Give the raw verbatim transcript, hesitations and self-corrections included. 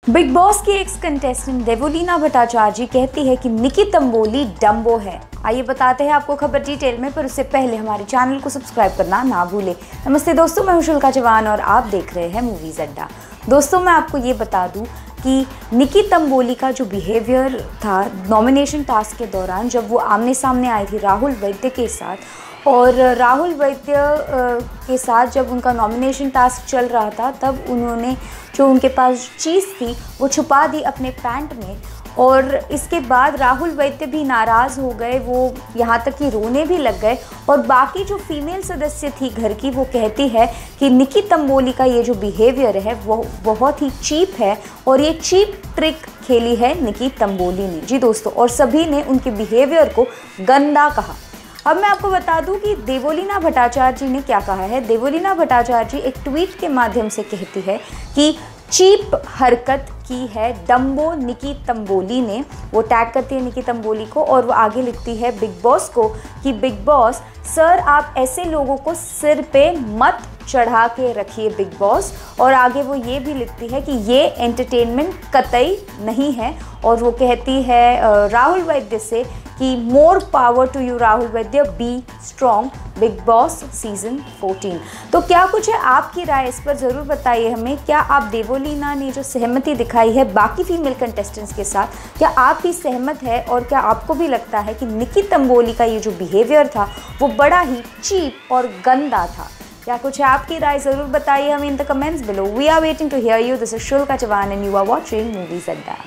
Big Boss की ex contestant Devoleena Bhattacharjee ji कहती है कि निकी तंबोली डम्बो है। आइए बताते हैं आपको खबर डिटेल में, पर उससे पहले हमारे चैनल को सब्सक्राइब करना ना भूलें। नमस्ते दोस्तों, मैं हूं शुल्का चौहान और आप देख रहे हैं मूवीज अड्डा। दोस्तों, मैं आपको ये बता दूं कि निकी तंबोली का जो बिहेवियर था नॉमिनेशन टास्क के दौरान, जब वो आमने सामने आई थी राहुल वैद्य के साथ, और राहुल वैद्य के साथ जब उनका नॉमिनेशन टास्क चल रहा था, तब उन्होंने जो उनके पास चीज़ थी वो छुपा दी अपने पैंट में। और इसके बाद राहुल वैद्य भी नाराज़ हो गए, वो यहाँ तक कि रोने भी लग गए। और बाकी जो फीमेल सदस्य थी घर की, वो कहती है कि निकी तंबोली का ये जो बिहेवियर है वो बहुत ही चीप है और ये चीप ट्रिक खेली है निकी तंबोली ने। जी दोस्तों, और सभी ने उनके बिहेवियर को गंदा कहा। अब मैं आपको बता दूं कि देवोलीना भट्टाचार्य जी ने क्या कहा है। देवोलीना भट्टाचार्य जी एक ट्वीट के माध्यम से कहती है कि चीप हरकत की है डम्बो निकी तंबोली ने। वो टैग करती है निकी तंबोली को और वो आगे लिखती है बिग बॉस को कि बिग बॉस सर, आप ऐसे लोगों को सिर पे मत चढ़ा के रखिए बिग बॉस। और आगे वो ये भी लिखती है कि ये एंटरटेनमेंट कतई नहीं है। और वो कहती है राहुल वैद्य से कि more power to you Rahul Vaidya, be strong, Bigg Boss season fourteen. तो क्या कुछ है आपकी राय, इस पर ज़रूर बताइए हमें। क्या आप देवोलीना ने जो सहमति दिखाई है बाकी फीमेल कंटेस्टेंट्स के साथ, क्या आप भी सहमत है? और क्या आपको भी लगता है कि निकी तंबोली का ये जो बिहेवियर था वो बड़ा ही चीप और गंदा था? क्या कुछ है आपकी राय, ज़रूर बताइए हमें in the comments below. We are waiting to hear you. This is Shulka Chauhan and you are watching Movies अड्डा।